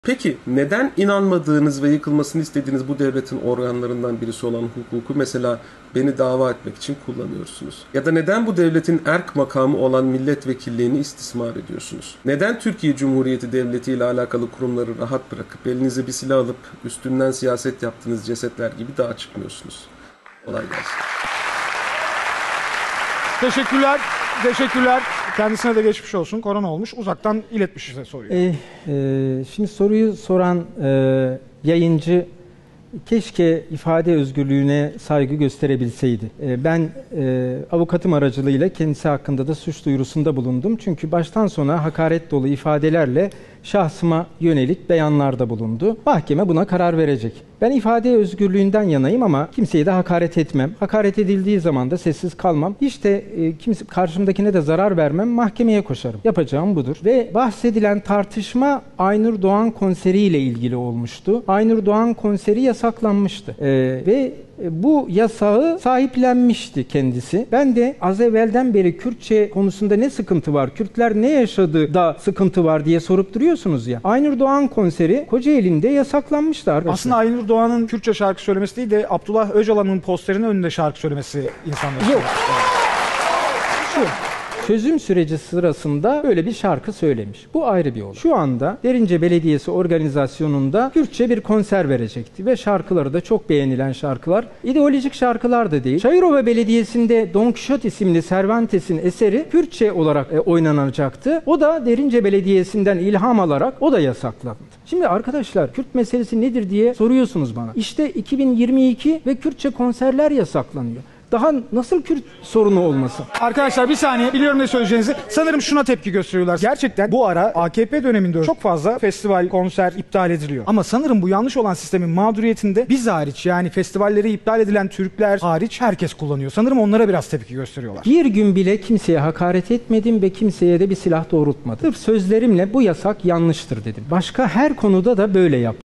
Peki neden inanmadığınız ve yıkılmasını istediğiniz bu devletin organlarından birisi olan hukuku mesela beni dava etmek için kullanıyorsunuz? Ya da neden bu devletin erk makamı olan milletvekilliğini istismar ediyorsunuz? Neden Türkiye Cumhuriyeti Devleti ile alakalı kurumları rahat bırakıp elinize bir silah alıp üstünden siyaset yaptığınız cesetler gibi dağa çıkmıyorsunuz? Kolay gelsin. Teşekkürler. Teşekkürler. Kendisine de geçmiş olsun. Korona olmuş. Uzaktan iletmiş size soruyu. Şimdi soruyu soran yayıncı keşke ifade özgürlüğüne saygı gösterebilseydi. Ben avukatım aracılığıyla kendisi hakkında da suç duyurusunda bulundum. Çünkü baştan sona hakaret dolu ifadelerle şahsıma yönelik beyanlarda bulundu. Mahkeme buna karar verecek. Ben ifade özgürlüğünden yanayım ama kimseye de hakaret etmem. Hakaret edildiği zaman da sessiz kalmam. Hiç de karşımdakine de zarar vermem. Mahkemeye koşarım. Yapacağım budur. Ve bahsedilen tartışma Aynur Doğan konseriyle ilgili olmuştu. Aynur Doğan konseri yasaklanmıştı. Ve bu yasağı sahiplenmişti kendisi. Ben de az evvelden beri Kürtçe konusunda ne sıkıntı var, Kürtler ne yaşadı da sıkıntı var diye sorup duruyorsunuz ya. Aynur Doğan konseri Kocaeli'nde yasaklanmıştı arkadaşlar. Aslında Aynur Doğan'ın Kürtçe şarkı söylemesi değil de Abdullah Öcalan'ın posterinin önünde şarkı söylemesi insanlar. Yok. Şu. Çözüm süreci sırasında böyle bir şarkı söylemiş. Bu ayrı bir olay. Şu anda Derince Belediyesi organizasyonunda Kürtçe bir konser verecekti ve şarkıları da çok beğenilen şarkılar. İdeolojik şarkılar da değil. Çayırova Belediyesi'nde Don Quixote isimli Cervantes'in eseri Kürtçe olarak oynanacaktı. O da Derince Belediyesi'nden ilham alarak o da yasaklandı. Şimdi arkadaşlar Kürt meselesi nedir diye soruyorsunuz bana. İşte 2022 ve Kürtçe konserler yasaklanıyor. Daha nasıl Kürt sorunu olmasın? Arkadaşlar bir saniye, biliyorum ne söyleyeceğinizi. Sanırım şuna tepki gösteriyorlar. Gerçekten bu ara AKP döneminde çok fazla festival, konser iptal ediliyor. Ama sanırım bu yanlış olan sistemin mağduriyetinde biz hariç, yani festivalleri iptal edilen Türkler hariç herkes kullanıyor. Sanırım onlara biraz tepki gösteriyorlar. Bir gün bile kimseye hakaret etmedim ve kimseye de bir silah doğrultmadım. Sırf sözlerimle bu yasak yanlıştır dedim. Başka her konuda da böyle yaptım.